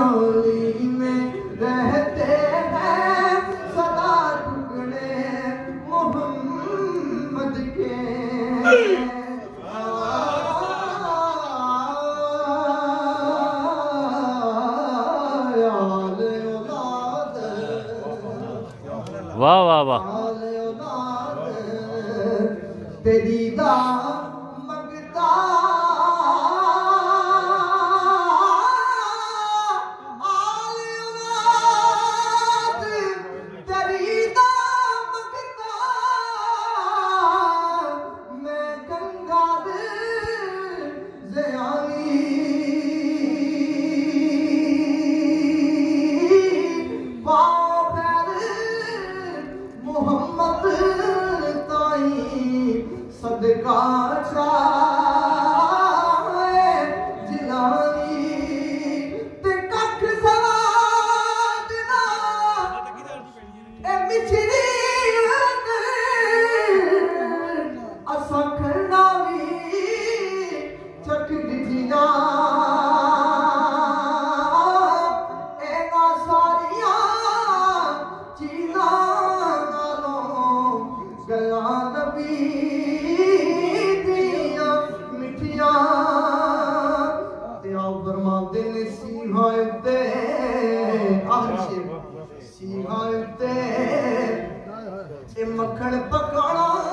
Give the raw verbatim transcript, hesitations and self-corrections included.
झोली में रहते हैं सदा टुकड़े मोहम्मद के। वाह वाह वाह। तेरी दा मंगता मोहम्मद ताई सदका चाहे जिलानी ते कख सवादना ए मिछरी असा खड़ा भी चक दिजिया एना सारिया चीज़ां गला नबी दिया मिठिया ते आओ फरमाते ने सीहा उत्ते आखिर सीहा उत्ते ए मक्खन पकाना